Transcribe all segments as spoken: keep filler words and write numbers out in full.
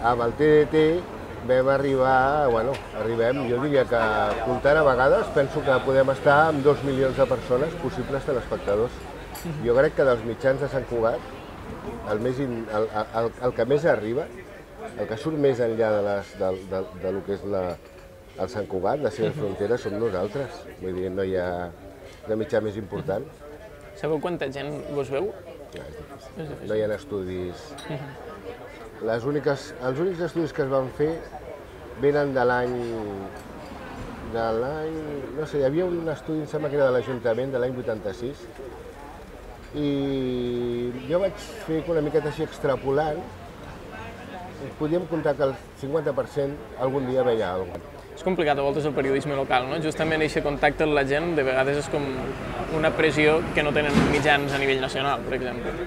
amb el T D T vam arribar, bueno, arribem, jo diria que comptant a vegades penso que podem estar amb dos milions de persones possibles telespectadors. Jo crec que dels mitjans de Sant Cugat, el, més in, el, el, el que més arriba, el que surt més enllà de, les, de, de, de lo que és la, el Sant Cugat, les seves fronteres, som nosaltres. Vull dir, no hi ha de mitjà més important. Sabeu quanta gent vos veu? No, és difícil. No hi ha estudis. Les úniques, els únics estudis que es van fer venen de l'any... de l'any... no sé, hi havia un estudi, em sembla que era de l'Ajuntament, de l'any vuitanta-sis, i jo vaig fer una miqueta així extrapolant, podíem comptar que el cinquanta per cent algun dia veia alguna cosa. És complicat a voltes el periodisme local, no? Justament aquest contacte amb la gent de vegades és com una pressió que no tenen mitjans a nivell nacional, per exemple.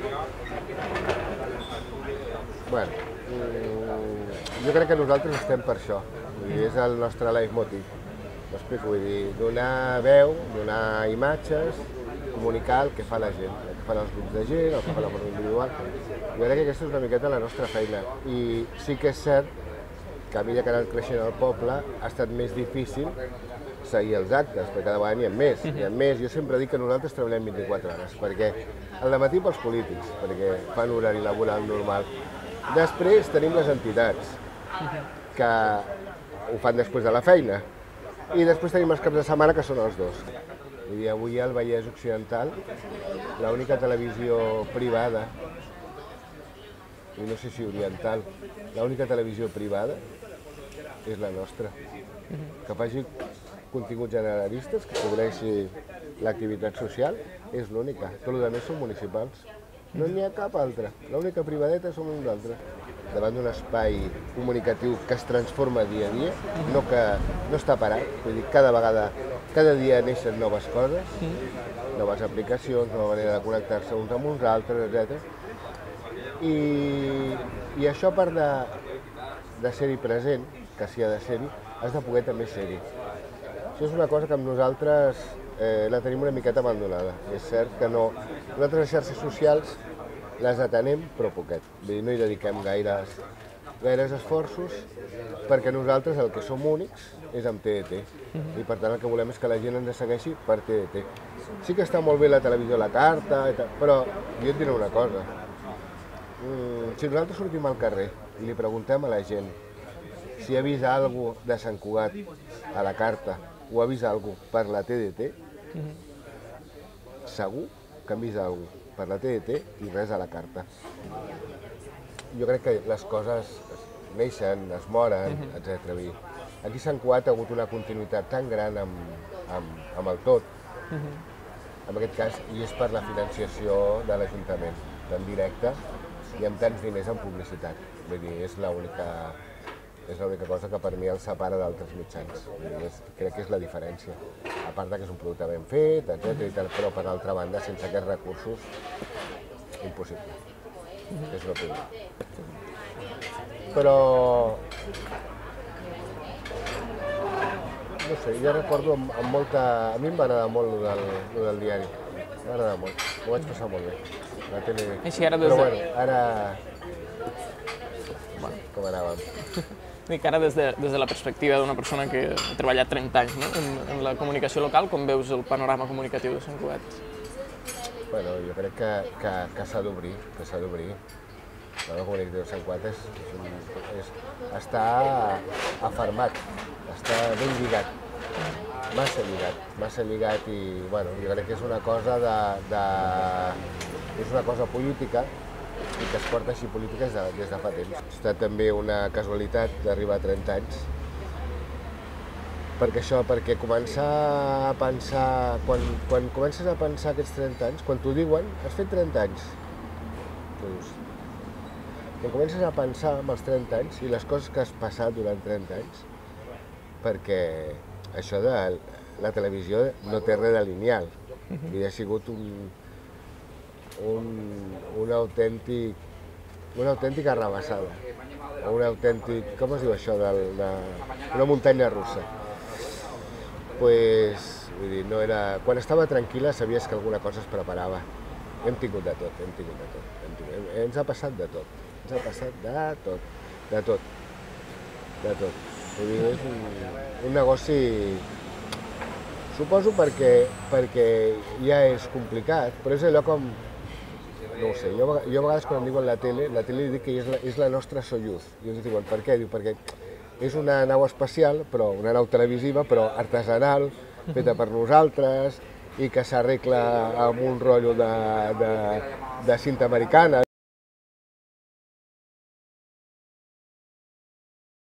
Bueno, jo crec que nosaltres estem per això, és el nostre leitmotiv. M'explico, vull dir, donar veu, donar imatges, comunicar el que fa la gent, el que fan els grups de gent, el que fa la forma individual. Jo crec que aquesta és una miqueta la nostra feina i sí que és cert que a mesura que ha anat creixent el poble ha estat més difícil seguir els actes, perquè cada vegada n'hi ha més, n'hi ha més. Jo sempre dic que nosaltres treballem vint-i-quatre hores, perquè al dematí pels polítics, perquè fan horari laboral normal. Després tenim les entitats, que ho fan després de la feina, i després tenim els caps de setmana, que són els dos. I avui al Vallès Occidental, l'única televisió privada, i no sé si oriental, l'única televisió privada és la nostra, que faci continguts generalistes, que cobreixi l'activitat social, és l'única. Tot el rest són municipals. No n'hi ha cap altra. L'única privadeta som nosaltres. Davant d'un espai comunicatiu que es transforma dia a dia, no que no està parat, vull dir, cada vegada, cada dia neixen noves coses, noves aplicacions, nova manera de connectar-se uns amb uns altres, etcètera. I, i això, a part de, de ser-hi present, que s'hi ha de ser-hi, has de poder també ser-hi. Això és una cosa que amb nosaltres eh, la tenim una miqueta abandonada. És cert que no... Nosaltres les xarxes socials les atenem, però poquet. Vull dir, no hi dediquem gaires, gaires esforços, perquè nosaltres el que som únics és amb T D T. I per tant el que volem és que la gent ens segueixi per T D T. Sí que està molt bé la televisió a la carta, però jo et diré una cosa. Si nosaltres sortim al carrer i li preguntem a la gent si ha vist alguna cosa de Sant Cugat a la carta o ha vist alguna cosa per la T D T, segur que han vist alguna cosa per la T D T i res a la carta. Jo crec que les coses neixen, es moren, etcètera. Aquí a Sant Cugat ha hagut una continuïtat tan gran amb, amb, amb el tot, en aquest cas, i és per la financiació de l'Ajuntament, tan directa i amb tants diners en publicitat. Vull dir, és l'única és l'única cosa que per mi el separa d'altres mitjans. És, crec que és la diferència. A part que és un producte ben fet, etcètera, però per altra banda, sense aquests recursos, impossible. És l'opinió. Però... no sé, jo recordo amb, amb molta... A mi em va agradar molt el del, del diari. M'ha agradat molt. M'ho vaig passar molt bé. La tele... Així ara des de... Però bueno, ara... Bueno, com anàvem? Dic, ara des de, des de la perspectiva d'una persona que ha treballat trenta anys, no? en, en la comunicació local, com veus el panorama comunicatiu de Sant Cugat? Bueno, jo crec que, que, que s'ha d'obrir, que s'ha d'obrir. La comunicació de Sant Cugat és, és, un, és, està afermat, està ben lligat, massa lligat, massa lligat i, bueno, jo crec que és una cosa de, de és una cosa política i que es porta així política des de, des de fa temps. Ha estat també una casualitat d'arribar a trenta anys, perquè això, perquè començar a pensar, quan, quan comences a pensar aquests trenta anys, quan t'ho diuen, has fet trenta anys, dius, quan comences a pensar amb els trenta anys i les coses que has passat durant trenta anys, perquè això de la televisió no té res de lineal, i ha sigut un, un, un autèntic, una autèntica rebassada, un autèntic, com es diu això, del, de, una muntanya russa. Pues, vull dir, no era... Quan estava tranquil·la sabies que alguna cosa es preparava. Hem tingut de tot, hem tingut de tot. Hem tingut, ens ha passat de tot, ens ha passat de tot. de tot, de tot. Vull dir, és un, un negoci, suposo perquè, perquè ja és complicat, però és allò com, no ho sé, jo, jo a vegades quan em diuen la tele, la tele dic que és la, és la nostra Soyuz, i ens diuen, per què? Diu, perquè és una nau espacial, però una nau televisiva, però artesanal, feta per nosaltres, i que s'arregla amb un rotllo de, de, de cinta americana.